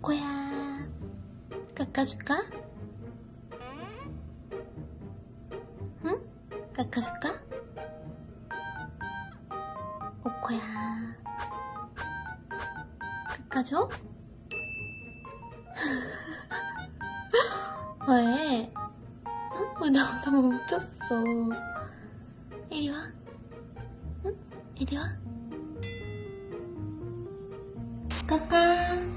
코코야, 깎아줄까? 응? 깎아줄까? 코코야, 깎아줘? 왜? 응? 왜 나 멈췄어? 이리 와. 응? 이리 와. 깎아.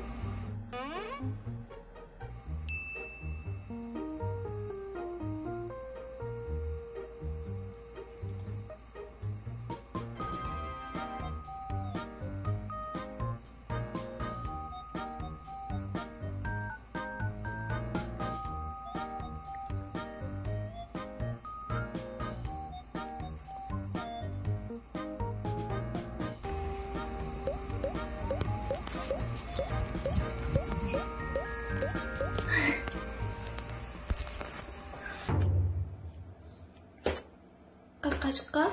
깎아줄까?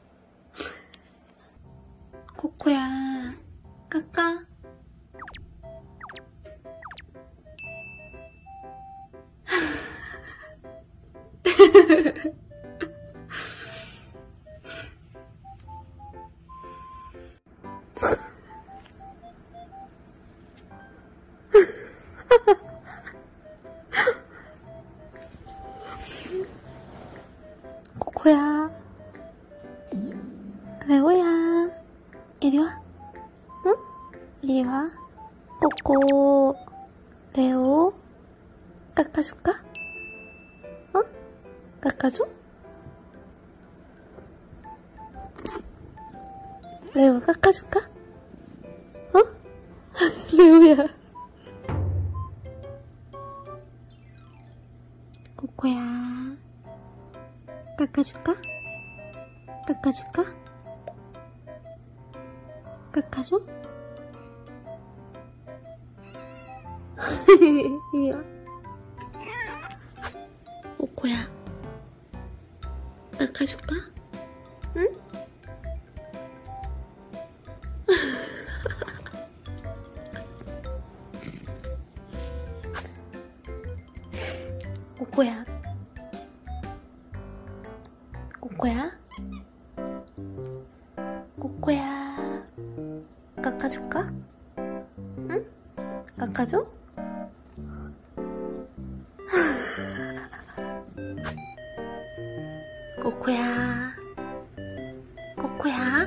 코코야, 깎아. 코코야, 레오야, 이리 와. 응? 이리 와. 코코, 레오, 깎아줄까? 어? 깎아줘? 레오 깎아줄까? 어? 레오야. 코코야, 깎아줄까? 깎아줄까? 깎아줘? 이리 와. 코코야, 깎아줄까? 응? 코코야, 코코야, 코코야, 깎아줄까? 응? 깎아줘? 코코야, 코코야,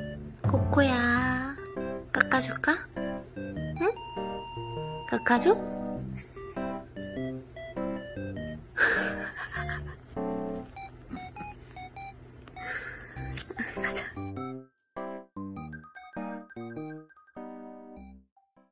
코코야, 깎아줄까? 응? 깎아줘?